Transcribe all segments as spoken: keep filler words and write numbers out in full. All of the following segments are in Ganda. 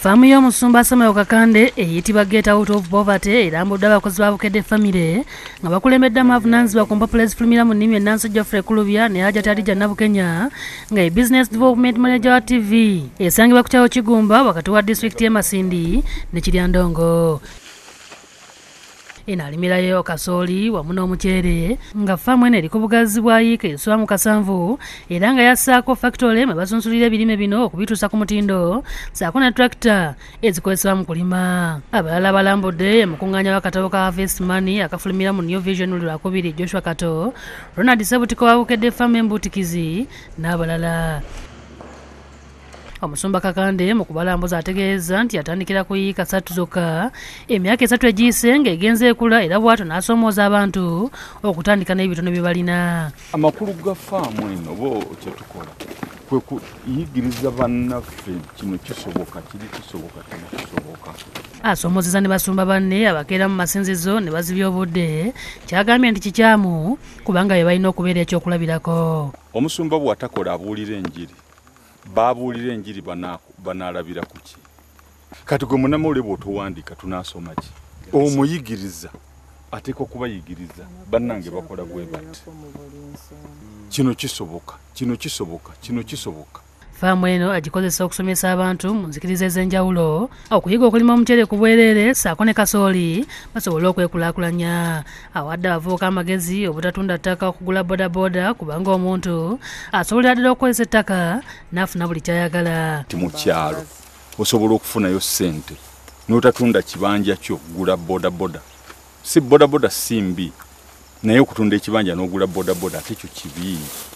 Ffaamu y'omusumba Asoomozezza Kakande eyitibwa Get Out of Poverty erambudde abakozi ba Bukedde family nga bakulembeddemu avunaanyizibwa ku mpapula ezifulumira mu nnimi ennansi Geoffrey Kulubya ne Hajjati Adija Nabukenya nga ye Business Development Manager wa T V esangibwa ku kyalo Kigumba wakati wa disitulikiti y'e Masindi ne Kiryandongo. Inalimirayo kasooli wamu n'omuceere nga ffaamu eno eriko bugazi bwa yiika eswamu kasanvu era nga yassaako factory mwe basunsulira ebirime bino okubituusa ku mutindo ssaako ne tractor ezikozesebwa mu kulima. Abalala balambudde mukuŋŋaanya w'akatabo ka Harvest Money akafulumira mu New Vision Lwakubiri Joshua Kato, Ronald Sebutiko wa Bukedde Farm embutikizi n'abalala. Omusumba Kakande mu kubalambuza ategeeza nti yatandikira ku yiika ssatu zokka emyaka esatu egiyise ng'egenze ekula era bw'atyo n'asoomooza abantu okutandika n'ebitono bye balina. Amakulu ga ffaamu eno bo kye tukola kwe kuyigiriza bannaffe kino kisoboka kiri kisoboka kino kisoboka. Asoomozezza ne basumba banne abakeera mu masinzizo ne bazibya obudde kyagambye nti kikyamu kubanga bye balina okubeera ekyokulabirako. Omusumba bw'atakola abuulira enjiri babuulira enjiri banaalabira ku ki? Kati gwe munamawulire bw'otuwandiika tunaasoma ki? Omuyigiriza ateekwa kubayigiriza bannange bakola bwe bati. Kino kisoboka, kino kisoboka, kino kisoboka. Ffaamu eno agikozesa okusomesa abantu mu nzikiriza ez'enjawulo okuyiga okulima omuceere ku bwereere ssaako ne kasooli basobole okwekulaakulanya. Awadde abavubuka amagezi obutatunda ttaka okugula bodaboda kubanga omuntu asobolera ddala okukozesa ettaka n'afuna buli ky'ayagala. Ti mu kyalo osobola okufunayo ssente n'otatunda kibanja kyo kugula bodaboda. Si bodaboda si mbi naye okutunda ekibanja n'ogula bodaboda ate kyo kibi.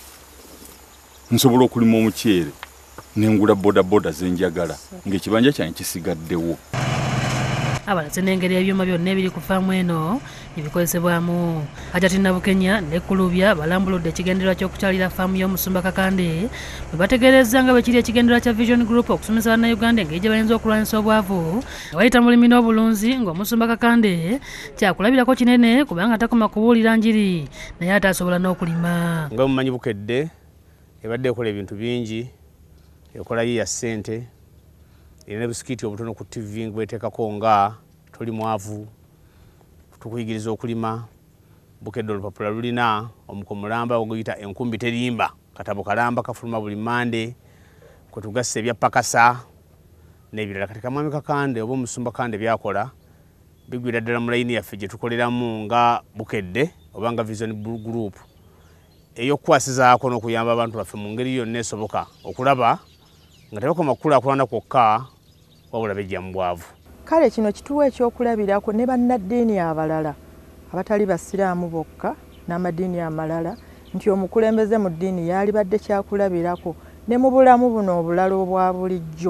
Nsobola okulima omuceere nengula bodaboda zenjagala ng'ekibanja kyange kisigaddewo. Abalaze n'engeri ebyuma byonna ebiri ku ffaamu eno ebikozesebwamu. Hajjati Nabukenya ne Kulubya balambuludde ekigendererwa ky'okukyalira ffaamu y'omusumba Kakande bwe bategeereza nga bwe kiri ekigendererwa kya Vision Group okusomesa bannayuganda engeri gye bayinza okulwanyisa obwavu nga bayita mu bulimi n'obulunzi ng'omusumba Kakande kyakulabirako kinene kubanga takoma kubuulira njiri naye ate asobola n'okulima. Nga mumanyi Bukedde ebadde ekola ebintu bingi, ekola yiya ssente, erina busikiti obutono ku T V ngweteekako nga tuli mwavu, tukuyigiriza okulima. Bukedde olupapula lulina omukomulamba oguyita enkumbi terimba, katabo kalamba kafuluma buli Mande, kwe tugassa ebya pakasa n'ebirala. Kati kamwami Kakande oba omusumba Kakande byakola bigwira ddala mu layini yaffe gye tukoleramu nga Bukedde oba nga Vision Group ey'okukwasizaako n'okuyamba abantu baffe mu ngeri yonna esoboka okulaba nga tebakoma kukulaakulana kwokka wabula bejja mu bwavu. Kale kino kituwa ekyokulabirako ne bannaddiini abalala abatali basiraamu bokka n'amaddiini amalala nti omukulembeze mu ddiini yalibadde kyakulabirako ne mu bulamu buno obulala obwa bulijjo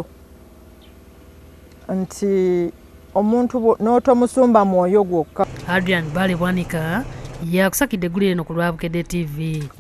nti omuntu n'otomusumba mwoyo gwokka. Adrian Bale Bwanika yakusakidde eggulire eno ku lwa Bukedde T V.